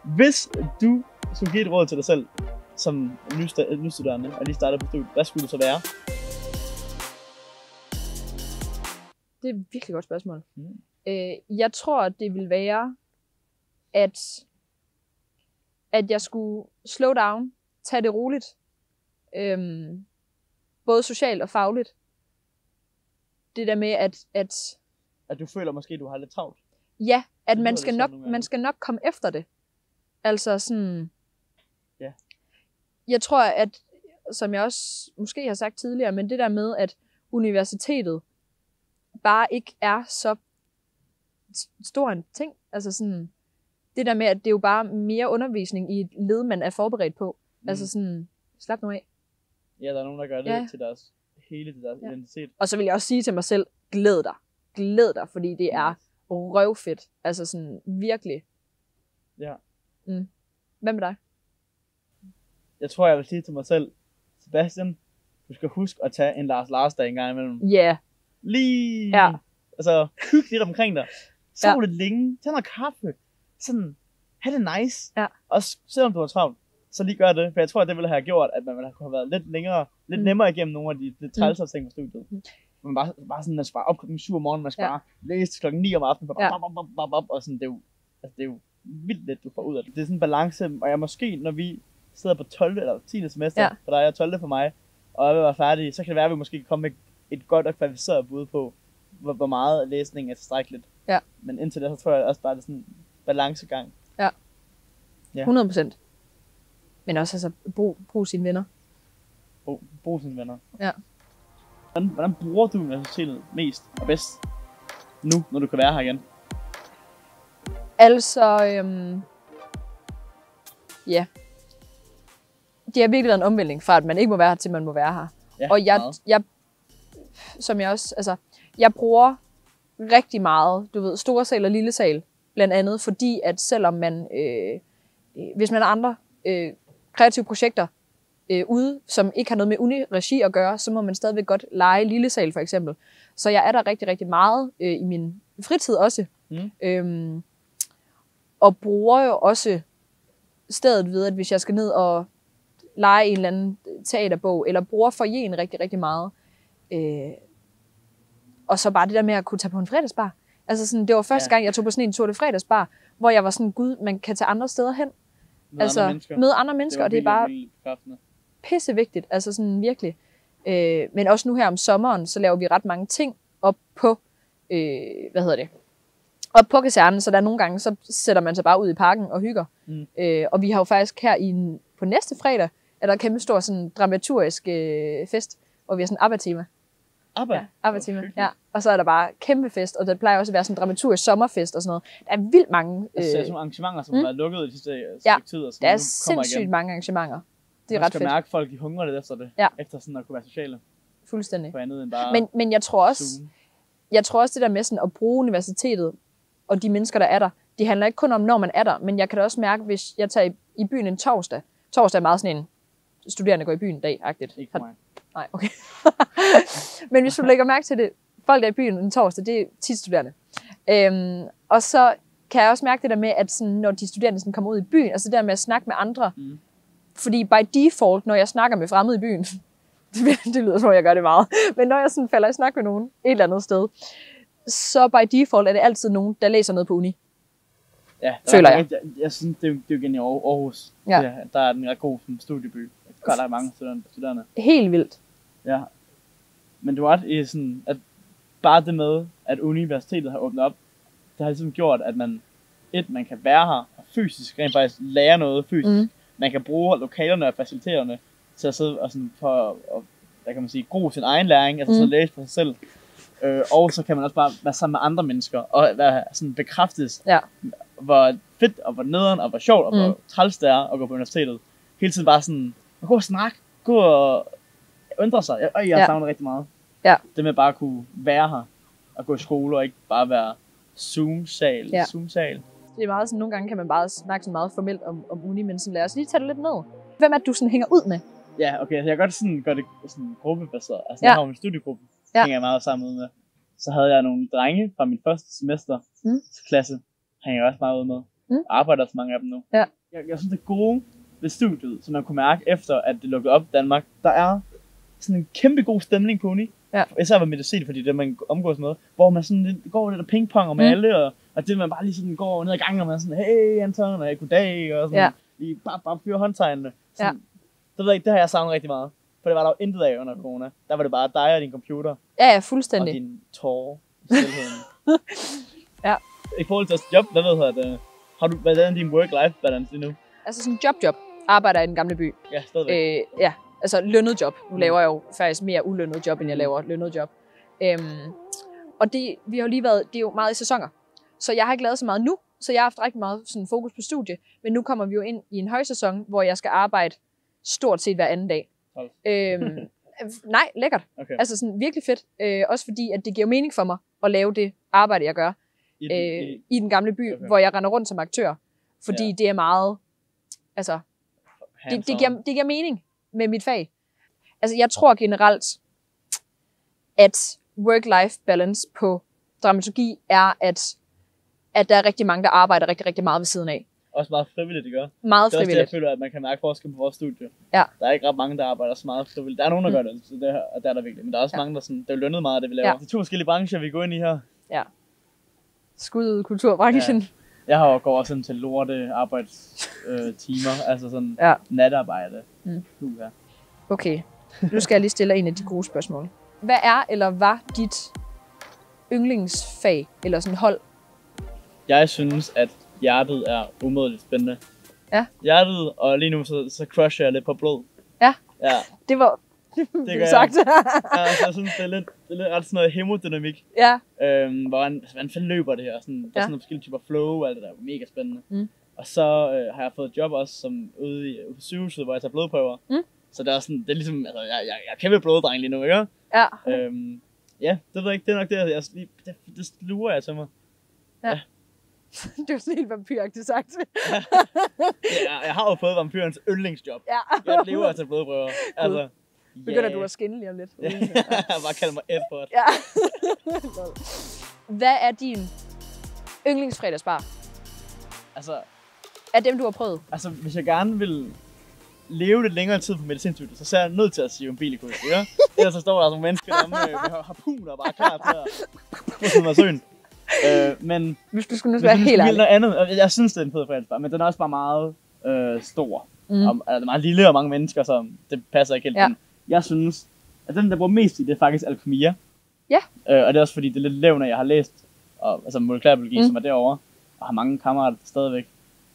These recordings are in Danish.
Hvis du skulle give et råd til dig selv, som nystuderende og lige startet på studiet, hvad skulle det så være? Det er et virkelig godt spørgsmål. Jeg tror, det vil være, at jeg skulle slow down, tage det roligt, både socialt og fagligt. Det der med, At du føler måske, du har lidt travlt? Ja, at man skal nok komme efter det. Altså sådan... Ja. Jeg tror, at, som jeg også måske har sagt tidligere, men det der med, at universitetet bare ikke er så stor en ting. Altså sådan... Det der med, at det er jo bare mere undervisning i et led, man er forberedt på. Altså sådan... Slap nu af. Ja, der er nogen, der gør det til deres identitet. Og så vil jeg også sige til mig selv, glæd dig. Glæd dig, fordi det er røvfedt. Altså sådan virkelig. Ja. Hvad med dig? Jeg tror, jeg vil sige til mig selv, Sebastian, du skal huske at tage en Lars-dag en gang imellem. Ja. Yeah. Lige, altså, hygge lidt omkring dig. Sov lidt længe, tag noget kaffe. Sådan, have det nice. Ja. Også selvom du har travlt, så lige gør det. For jeg tror, at det ville have gjort, at man ville have været lidt længere, lidt nemmere igennem nogle af de trælser ting på studiet. Man bare sådan, man skal bare op klokken 7 om morgenen, man skal bare læse til klokken 9 om aftenen, og sådan, det er jo vildt lidt, du får ud af det. Det er sådan en balance, og jeg måske, når vi sidder på 12. eller 10. semester, for der er 12. for mig, og jeg vil være færdig, så kan det være, at vi måske kan komme med et godt og kvalificeret bud på, hvor meget læsning er tilstrækkeligt. Ja. Men indtil det, så tror jeg også bare, det er sådan en balancegang. Ja. 100%. Men også altså, brug sine venner. Brug sine venner. Ja. Hvordan bruger du universitetet mest og bedst nu, når du kan være her igen? Altså, ja. Det har virkelig været en omvæltning fra, at man ikke må være her, til man må være her. Ja, og jeg, som jeg også, altså, jeg bruger rigtig meget, du ved, store sal og lille sal, blandt andet, fordi at selvom man, hvis man har andre kreative projekter ude, som ikke har noget med uni-regi at gøre, så må man stadigvæk godt lege lille sal for eksempel. Så jeg er der rigtig, rigtig meget i min fritid også. Og bruger jo også stedet ved, at hvis jeg skal ned og lege en eller anden teaterbog, eller bruger foyeren rigtig, rigtig meget. Og så bare det der med at kunne tage på en fredagsbar. Altså sådan, det var første gang, jeg tog på sådan en tur til fredagsbar, hvor jeg var sådan, gud, man kan tage andre steder hen. Møde andre mennesker, og det er bare pissevigtigt. Altså sådan virkelig. Men også nu her om sommeren, så laver vi ret mange ting op på, op på kasernen, så der er nogle gange, så sætter man sig bare ud i parken og hygger. Og vi har jo faktisk her på næste fredag, er der en kæmpe stor sådan dramaturgisk fest, hvor vi har sådan ABBA-tema. ABBA-tema, ja. Og så er der bare kæmpe fest, og der plejer også at være sådan en dramaturgisk sommerfest og sådan noget. Der er vildt mange... Der er sådan nogle arrangementer, som har været lukket i de sidste tid. Og der er sindssygt mange arrangementer. Det er ret fedt. Man skal mærke, at folk hungrer lidt efter det. Efter sådan at kunne være sociale. Fuldstændig. For andet end bare men jeg tror også, det der med sådan at bruge universitetet, og de mennesker, der er der, det handler ikke kun om, når man er der, men jeg kan da også mærke, hvis jeg tager i byen en torsdag. Torsdag er meget sådan en studerende går i byen dag-agtigt. Ikke for mig. Nej, okay. Men hvis du lægger mærke til det, folk der er i byen en torsdag, det er tit studerende. Og så kan jeg også mærke det der med, at sådan, når de studerende sådan kommer ud i byen, altså det der med at snakke med andre, fordi by default, når jeg snakker med fremmede i byen, det lyder som, jeg gør det meget, men når jeg sådan falder i snak med nogen et eller andet sted, så by default er det altid nogen, der læser noget på uni. Ja, føler jeg. Jeg synes, det er jo igen i Aarhus. Ja. Der er en ret god studieby. Der er mange studerende. Helt vildt. Ja. Men du er ret i sådan, at bare det med, at universitetet har åbnet op, det har ligesom gjort, at man kan være her og fysisk rent faktisk lære noget fysisk. Man kan bruge lokalerne og faciliteterne til at sidde og sådan for at, hvad kan man sige, gro sin egen læring, altså så læse for sig selv. Og så kan man også bare være sammen med andre mennesker og være sådan bekræftes, hvor fedt og hvor nederen og hvor sjovt og hvor træls det er at gå på universitetet. Hele tiden bare sådan, gå og snakke, gå og undre sig. Jeg savner rigtig meget. Ja. Det med bare at kunne være her og gå i skole og ikke bare være Zoom-sal. Ja. Zoom-sal. Det er meget sådan, nogle gange kan man bare snakke sådan meget formelt om uni, men sådan lad os lige tage det lidt ned. Hvem er det, du sådan hænger ud med? Ja, okay, så jeg kan godt sådan gøre det sådan gruppebaseret. Altså jeg har jo min studiegruppe, hænger jeg meget sammen ud med. Så havde jeg nogle drenge fra min første semester klasse, hænger jeg også meget ud med. Arbejder så mange af dem nu. Ja. Jeg synes, det gode ved studiet, som man kunne mærke efter, at det lukkede op i Danmark, der er sådan en kæmpe god stemning på uni. Ja. Især ved medicin, fordi det man omgås med, hvor man sådan lidt, går lidt og pingponger med alle, og det man bare lige sådan går ned ad gangen, og man sådan, hey Anton, og goddag, og sådan, lige bare fyre håndtegnene. Sådan, det ved jeg ikke, det har jeg savnet rigtig meget. For det var der jo intet af under corona. Der var det bare dig og din computer. Ja, fuldstændig. Og din tårer i stilheden. Ja. I forhold til job, hvad ved det? Hvordan er din work-life balance lige nu? Altså sådan job. Arbejder i Den Gamle By. Ja, stadigvæk. Ja, altså lønnet job. Nu laver jeg jo faktisk mere ulønnet job, end jeg laver lønnet job. Og det, vi har jo lige været, det er jo meget i sæsoner. Så jeg har ikke lavet så meget nu, så jeg har haft rigtig meget sådan fokus på studie. Men nu kommer vi jo ind i en højsæson, hvor jeg skal arbejde stort set hver anden dag. Nej, lækkert. Okay. Altså sådan virkelig fedt. Også fordi, at det giver mening for mig at lave det arbejde, jeg gør i Den Gamle By, hvor jeg render rundt som aktør. Fordi det er meget, altså, det giver mening med mit fag. Altså, jeg tror generelt, at work-life balance på dramaturgi er, at der er rigtig mange, der arbejder rigtig, rigtig meget ved siden af. Også meget frivilligt, det gør. Meget frivilligt. Det er også det, jeg føler, at man kan mærke forskel på vores studie. Ja. Der er ikke ret mange, der arbejder så meget frivilligt. Der er nogen, der gør det, så det og der er der virkelig. Men der er også mange, der sådan, det er lønnet meget, det vi laver. Det er 2 forskellige brancher, vi går ind i her. Ja. Skud ud kulturbranchen. Ja. Jeg har jo gået også sådan til lorte arbejdstimer, altså sådan natarbejde. Okay, nu skal jeg lige stille en af de gode spørgsmål. Hvad er eller var dit yndlingsfag eller sådan hold? Jeg synes, at hjertet er umådeligt spændende. Ja. Hjertet, og lige nu så crusher jeg lidt på blod. Ja. Det var det sagt. Altså, jeg synes, det er lidt ret sådan noget hemodynamik. Ja. Hvordan fanden løber det her? Sådan, der er sådan nogle forskellige typer flow og alt det der. Mega spændende. Og så har jeg fået et job også som ude i sygehuset, hvor jeg tager blodprøver. Så det er sådan, det er ligesom, altså, jeg er kæmpe bloddreng lige nu, ikke? Ja. Ja, det ved jeg ikke, det er nok det, det sluger jeg til mig. Ja. Det er jo sådan helt vampyragtigt sagt. Jeg har jo fået vampyrens yndlingsjob. Ja. Jeg lever til blodprøver. Altså, begynder du at skinne lige om lidt? Ja. Bare kalde mig Edward. Ja. Hvad er din yndlingsfredagsbar? Altså, af dem, du har prøvet? Altså, hvis jeg gerne vil leve lidt længere tid på medicinstudiet, så er jeg nødt til at sige en bilikus, ja? Ellers så står der nogle mennesker der med harpuner bare klar til at få mig søen. Men hvis du skulle være helt ærlig. Andet, jeg synes, det er en fed fredagsbar, men den er også bare meget stor. Og er meget lille og mange mennesker, så det passer ikke helt. Ja. Jeg synes, at den, der bruger mest i, det er faktisk alkemia. Ja. Og det er også fordi, det er lidt levende, jeg har læst, altså molekylærbiologi, som er derovre, og har mange kammerater stadigvæk.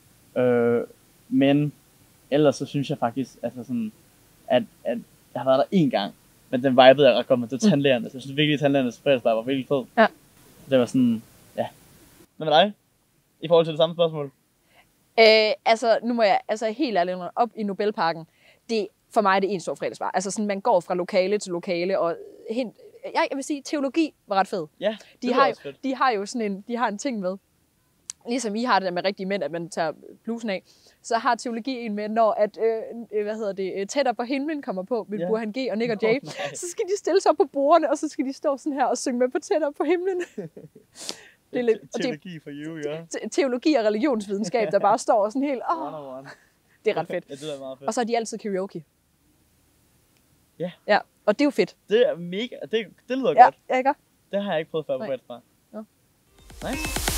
Men ellers så synes jeg faktisk, altså sådan, at jeg har været der én gang, men den vibede jeg ret godt med, det var tandlægerne. Så jeg synes virkelig, at tandlægernes fredagsbar var virkelig fed. Ja. Det var sådan, ja. Hvad med dig? I forhold til det samme spørgsmål? Altså, nu må jeg helt ærligt op i Nobelparken. Det for mig er det en stor fredagsbar. Altså sådan, man går fra lokale til lokale, og jeg vil sige, teologi var ret fed. Ja, de har jo sådan en ting med, ligesom I har det der med rigtige mænd, at man tager blusen af, så har teologi en med, når at, Tættere på himlen kommer på, med Burhan G og Nick og Jay, så skal de stille sig op på bordene, og så skal de stå sådan her og synge med på Tættere på himlen. Det er lidt, teologi for you, ja. Teologi og religionsvidenskab, der bare står sådan helt, det er ret fedt. Ja, det er meget fedt. Og så er de altid karaoke. Ja. Ja, og det er jo fedt. Det er mega, det lyder godt. Ja, ikke? Det har jeg ikke prøvet før på fredagsbar. Ja. Nice.